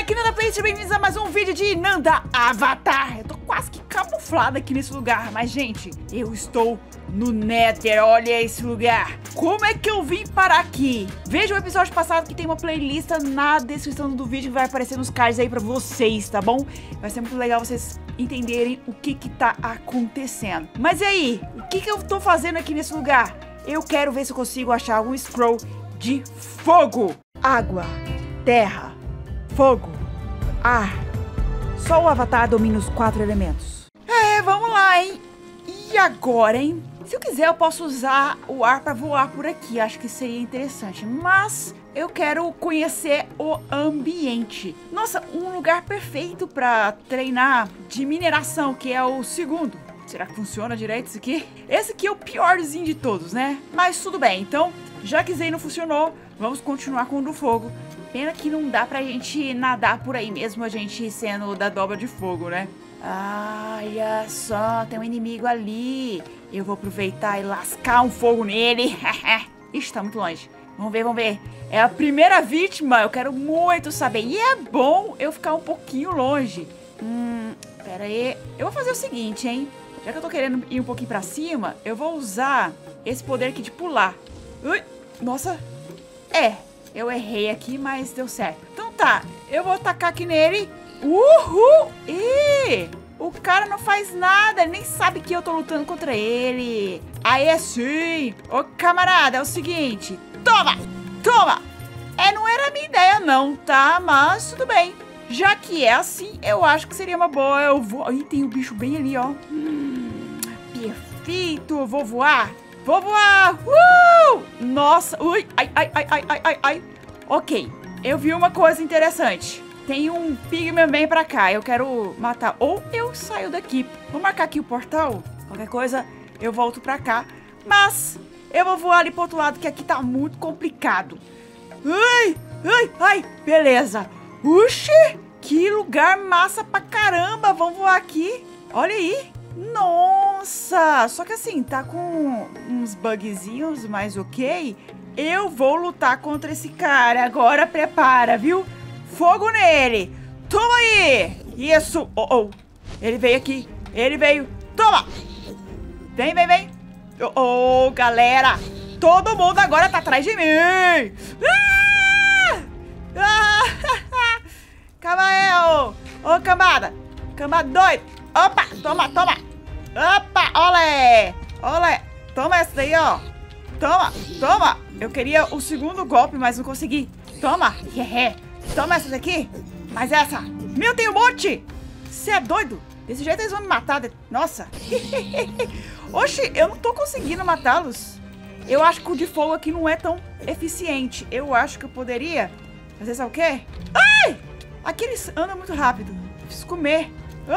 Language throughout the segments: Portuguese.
aqui Nanda Play, sejam bem-vindos a mais um vídeo de Nanda Avatar. Eu tô quase que camuflada aqui nesse lugar, mas gente, eu estou no Nether, olha esse lugar. Como é que eu vim parar aqui? Veja o episódio passado que tem uma playlist na descrição do vídeo que vai aparecer nos cards aí pra vocês, tá bom? Vai ser muito legal vocês entenderem o que que tá acontecendo. Mas e aí, o que que eu tô fazendo aqui nesse lugar? Eu quero ver se eu consigo achar algum scroll de fogo, água, terra, fogo, ar. Só o Avatar domina os 4 elementos. Vamos lá, hein? E agora, hein? Se eu quiser, eu posso usar o ar para voar por aqui. Acho que seria interessante. Mas eu quero conhecer o ambiente. Nossa, um lugar perfeito para treinar de mineração, que é o segundo. Será que funciona direito isso aqui? Esse aqui é o piorzinho de todos, né? Mas tudo bem. Então, já que Zay não funcionou, vamos continuar com o do fogo. Pena que não dá pra gente nadar por aí mesmo, a gente sendo da dobra de fogo, né? Olha só, tem um inimigo ali. Eu vou aproveitar e lascar um fogo nele. Ixi, tá muito longe. Vamos ver, vamos ver. É a primeira vítima, eu quero muito saber. E é bom eu ficar um pouquinho longe. Pera aí. Eu vou fazer o seguinte, hein? Já que eu tô querendo ir um pouquinho pra cima, eu vou usar esse poder aqui de pular. Ui, nossa. Eu errei aqui, mas deu certo. Então tá, eu vou tacar aqui nele. Uhul! Ih! O cara não faz nada, ele nem sabe que eu tô lutando contra ele. Aí é sim! Ô camarada, é o seguinte. Toma! Toma! Não era a minha ideia não, tá? Mas tudo bem. Já que é assim, eu acho que seria uma boa. Eu vou... Ih, tem o bicho bem ali, ó. Perfeito! Eu vou voar. Vou voar! Nossa! Ui! Ai! Ok, eu vi uma coisa interessante. Tem um pigman bem pra cá. Eu quero matar. Ou eu saio daqui. Vou marcar aqui o portal. Qualquer coisa, eu volto pra cá. Mas eu vou voar ali pro outro lado, que aqui tá muito complicado. Ai! Beleza. Uxi! Que lugar massa pra caramba. Vamos voar aqui. Olha aí. Nossa! Só que assim, tá com uns bugzinhos, mas ok. Eu vou lutar contra esse cara. Agora prepara, viu? Fogo nele. Toma aí. Isso. Ele veio aqui. Ele veio. Toma. Vem. Galera. Todo mundo agora tá atrás de mim. Calma aí, ô cambada. Cambada doido. Opa, toma. Opa, olé. Toma essa daí, ó. Toma. Eu queria o segundo golpe, mas não consegui. Toma. Toma essa daqui. Mas essa. Meu, tem um monte. Você é doido? Desse jeito eles vão me matar. Nossa. Oxi, eu não tô conseguindo matá-los. Eu acho que o de fogo aqui não é tão eficiente. Eu acho que eu poderia fazer sabe o quê? Ai! Aqui eles andam muito rápido. Preciso comer.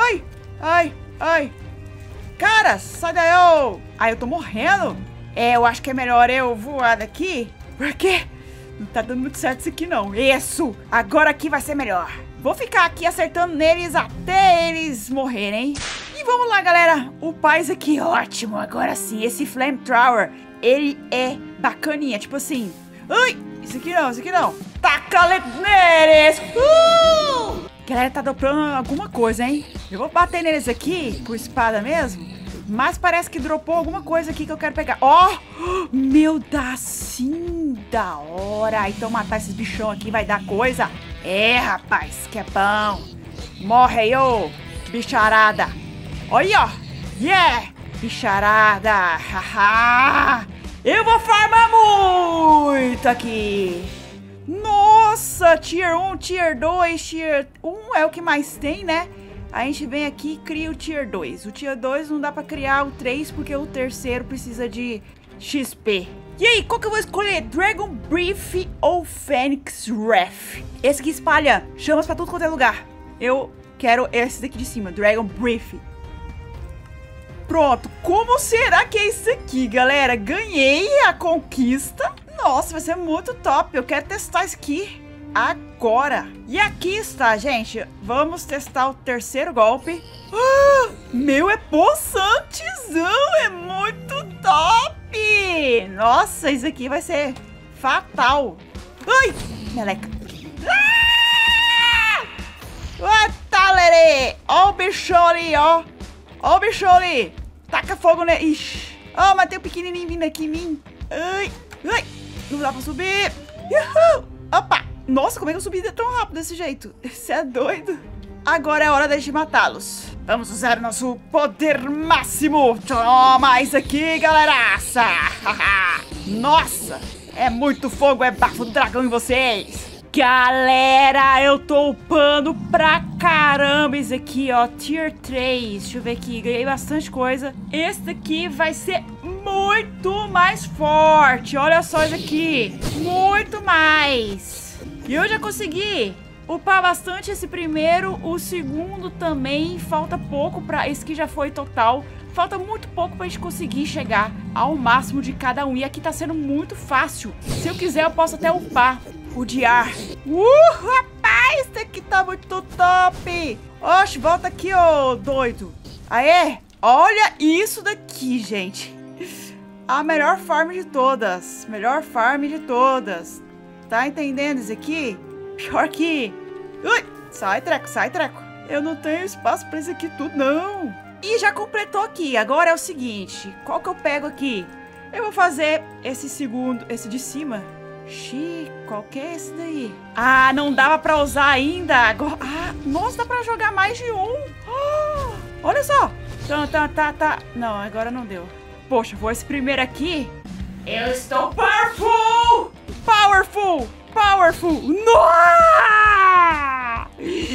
Ai. Cara, sai daí, ô. Ai, eu tô morrendo. Eu acho que é melhor eu voar daqui. Por quê? Não tá dando muito certo isso aqui, não. Isso! Agora aqui vai ser melhor. Vou ficar aqui acertando neles até eles morrerem. E vamos lá, galera. O paz aqui, ótimo. Agora sim, esse Flamethrower, ele é bacaninha. Tipo assim... Ai! Isso aqui não. Taca neles! Galera, tá dropando alguma coisa, hein? Eu vou bater neles aqui com espada mesmo. Mas parece que dropou alguma coisa aqui que eu quero pegar. Meu, dá sim, da hora. Então matar esses bichão aqui vai dar coisa. Rapaz, que é bom. Morre aí, ô bicharada. Olha, ó. Yeah, bicharada. Haha. Eu vou farmar muito aqui. Nossa, Tier 1, Tier 2, Tier 1 é o que mais tem, né? A gente vem aqui e cria o Tier 2. O Tier 2 não dá pra criar o 3 porque o terceiro precisa de XP. E aí, qual que eu vou escolher? Dragon Breath ou Phoenix Wrath? Esse aqui espalha chamas pra tudo quanto é lugar. Eu quero esse daqui de cima, Dragon Breath. Pronto, como será que é isso aqui, galera? Ganhei a conquista. Nossa, vai ser muito top. Eu quero testar isso aqui agora. E aqui está, gente. Vamos testar o terceiro golpe. Meu, é possantezão. É muito top. Nossa, isso aqui vai ser fatal. Ai, meleca. bichão ali, ó. Ó o bichão ali. Taca fogo nele. Ixi. Ó, mas tem um pequenininho vindo aqui em mim. Ai, ai. Não dá pra subir. Uhul. Opa. Nossa, como é que eu subi tão rápido desse jeito? Você é doido? Agora é hora da gente matá-los. Vamos usar o nosso poder máximo. Toma isso aqui, galeraça. Nossa, é muito fogo, é bafo do dragão em vocês. Galera, eu tô upando pra caramba isso aqui, ó. Tier 3. Deixa eu ver aqui, ganhei bastante coisa. Esse daqui vai ser muito mais forte. Olha só isso aqui. Muito mais. E eu já consegui upar bastante esse primeiro. O segundo também. Falta pouco pra... Esse aqui já foi total. Falta muito pouco pra gente conseguir chegar ao máximo de cada um. E aqui tá sendo muito fácil. Se eu quiser, eu posso até upar o de ar. Rapaz, isso aqui tá muito top. Oxe, volta aqui, ô doido. Aê, olha isso daqui, gente. A melhor farm de todas. Melhor farm de todas. Tá entendendo isso aqui? Pior que... Ui, sai, treco, sai, treco. Eu não tenho espaço pra isso aqui tudo, não. E já completou aqui. Agora é o seguinte. Qual que eu pego aqui? Eu vou fazer esse segundo, esse de cima. Xiii, qual que é esse daí? Ah, não dava pra usar ainda. Agora, nossa, dá pra jogar mais de um. Oh, olha só. Tá. Não, agora não deu. Poxa, vou esse primeiro aqui. Eu estou powerful. Powerful. Nossa!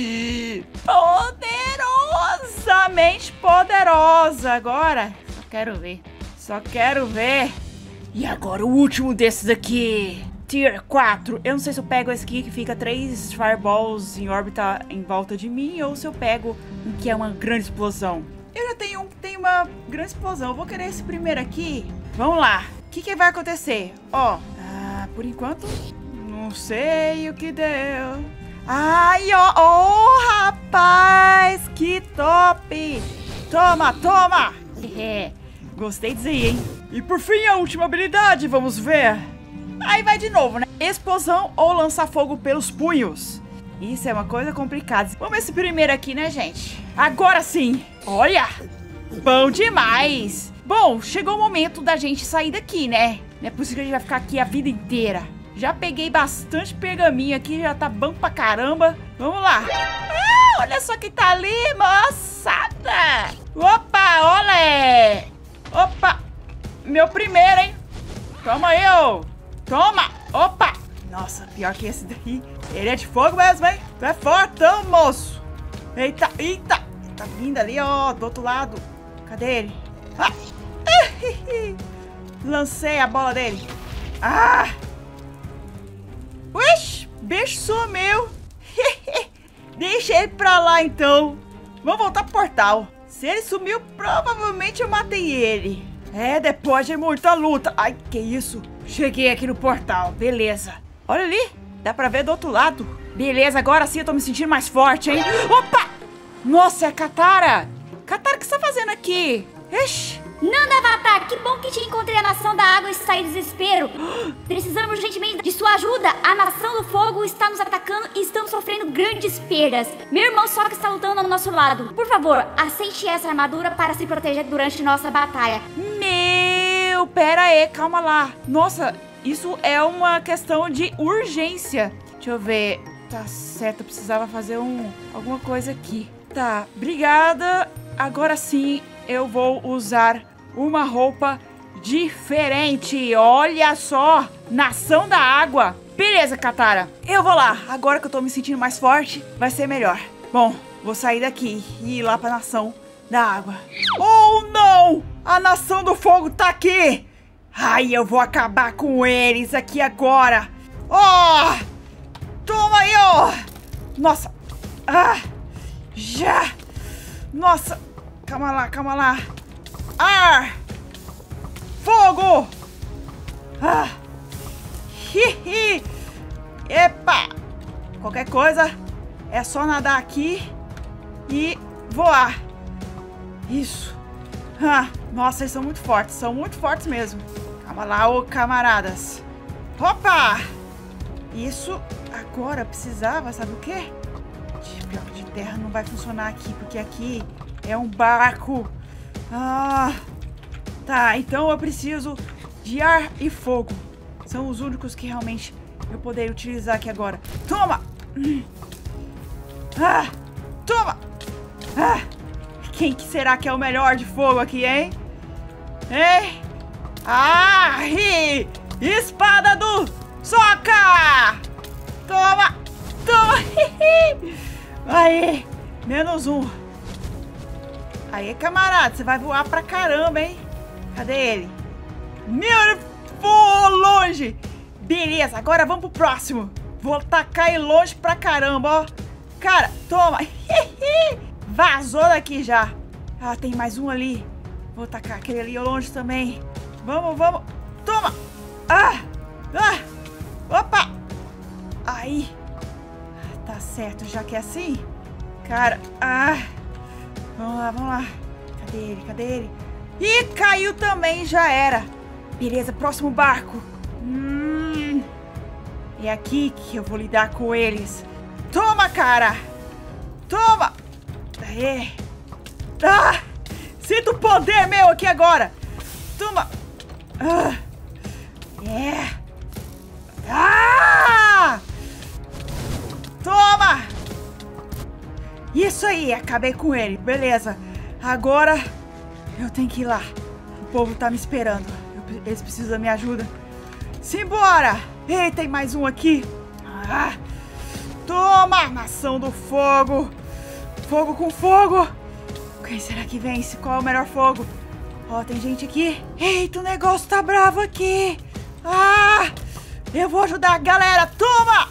Poderosamente poderosa. Agora, só quero ver. E agora o último desses aqui. Tier 4. Eu não sei se eu pego esse aqui que fica 3 fireballs em órbita em volta de mim, ou se eu pego um que é uma grande explosão. Eu já tenho um que tem uma grande explosão. Eu vou querer esse primeiro aqui. Vamos lá. O que vai acontecer? Ó. Por enquanto, não sei o que deu. Ai, ó. Oh, rapaz. Que top. Toma. Gostei disso aí, hein? E por fim, a última habilidade. Vamos ver. Aí vai de novo, né? Explosão ou lançar fogo pelos punhos. Isso é uma coisa complicada. Vamos ver esse primeiro aqui, né, gente? Agora sim. Olha. Bom demais. Bom, chegou o momento da gente sair daqui, né? Não é possível que a gente vai ficar aqui a vida inteira. Já peguei bastante pergaminho aqui. Já tá bom pra caramba. Vamos lá. Olha só quem tá ali, moçada. Opa, olha. Opa. Meu primeiro, hein? Toma aí, ô. Toma. Opa. Nossa, pior que esse daí. Ele é de fogo mesmo, hein? Tu é fortão, moço. Eita. Tá vindo ali, ó, do outro lado. Cadê ele? Lancei a bola dele. Uixi, bicho sumiu. Deixa ele pra lá, então. Vamos voltar pro portal. Se ele sumiu, provavelmente eu matei ele. Depois de muita luta. Ai, que isso? Cheguei aqui no portal, beleza. Olha ali, dá pra ver do outro lado. Beleza, agora sim eu tô me sentindo mais forte, hein? Opa! Nossa, é a Katara. Katara, o que você tá fazendo aqui? Ixi. Nanda, Avatar, que bom que te encontrei. A Nação da Água está em desespero. Precisamos urgentemente de sua ajuda. A Nação do Fogo está nos atacando e estamos sofrendo grandes perdas. Meu irmão Sokka está lutando ao nosso lado. Por favor, aceite essa armadura para se proteger durante nossa batalha. Meu, pera aí, calma lá. Nossa, isso é uma questão de urgência. Deixa eu ver. Tá certo, eu precisava fazer alguma coisa aqui. Tá, obrigada. Agora sim, eu vou usar uma roupa diferente. Olha só, Nação da Água. Beleza, Katara, eu vou lá. Agora que eu tô me sentindo mais forte, vai ser melhor. Bom, vou sair daqui e ir lá pra Nação da Água. Oh, não! A Nação do Fogo tá aqui. Ai, eu vou acabar com eles aqui agora. Oh! Toma aí, ó! Nossa! Já! Nossa! Calma lá! Ar! Fogo! Epa! Qualquer coisa, é só nadar aqui e voar. Isso! Nossa, eles são muito fortes mesmo. Calma lá, ô camaradas. Opa! Isso, agora precisava, sabe o quê? Pior que de terra não vai funcionar aqui, porque aqui é um barco. Ah, tá, então eu preciso de ar e fogo. São os únicos que realmente eu poderia utilizar aqui agora. Toma! Ah, toma! Ah, quem que será que é o melhor de fogo aqui, hein? Hein? Ah! Espada do Soca! Toma! Toma! Aí, -1. Aí, camarada, você vai voar pra caramba, hein? Cadê ele? Meu, voou longe! Beleza, agora vamos pro próximo. Vou tacar ele longe pra caramba, ó. Cara, toma! Vazou daqui já. Ah, tem mais um ali. Vou tacar aquele ali longe também. Vamos, vamos. Toma! Ah! Ah! Opa! Aí. Tá certo, já que é assim. Cara, ah! Vamos lá, vamos lá. Cadê ele? Cadê ele? Ih, caiu também, já era. Beleza, próximo barco. É aqui que eu vou lidar com eles. Toma, cara! Toma! Aê! Ah! Sinto o poder meu aqui agora! Toma! Ah! É! Ah! Toma! Isso aí, acabei com ele. Beleza. Agora eu tenho que ir lá. O povo tá me esperando. Eles precisam da minha ajuda. Simbora! Ei, tem mais um aqui. Ah! Toma, nação do fogo. Fogo com fogo. Quem será que vence? Qual é o melhor fogo? Ó, tem gente aqui. Eita, o negócio tá bravo aqui. Ah! Eu vou ajudar a galera. Toma!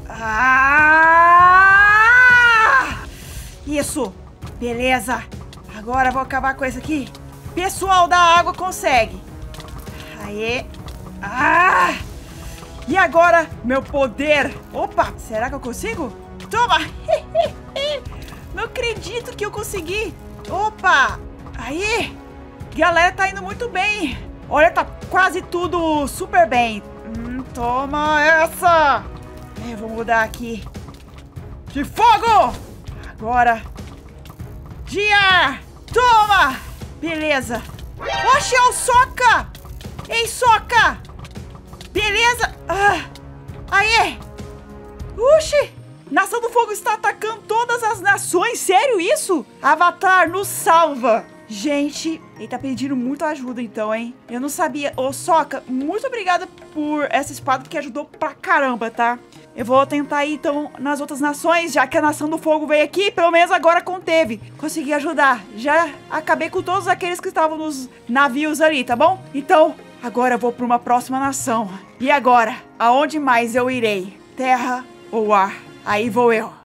Ah! Isso. Beleza. Agora eu vou acabar com esse aqui. Pessoal da água consegue. Aê. Ah! E agora, meu poder. Opa, será que eu consigo? Toma! Não acredito que eu consegui. Opa! Aí! Galera, tá indo muito bem. Olha, tá quase tudo super bem. Toma essa! Eu vou mudar aqui. De fogo! Agora. De ar! Toma! Beleza. Oxe, é o Soca! Ei, Soca! Beleza! Ah! Aê! Oxi! Nação do Fogo está atacando todas as nações. Sério isso? Avatar, nos salva! Gente, ele tá pedindo muita ajuda então, hein? Eu não sabia. Ô, Soca, muito obrigada por essa espada que ajudou pra caramba, tá? Eu vou tentar ir, então, nas outras nações, já que a Nação do Fogo veio aqui, pelo menos agora conteve. Consegui ajudar. Já acabei com todos aqueles que estavam nos navios ali, tá bom? Então, agora eu vou pra uma próxima nação. E agora? Aonde mais eu irei? Terra ou ar? Aí vou eu.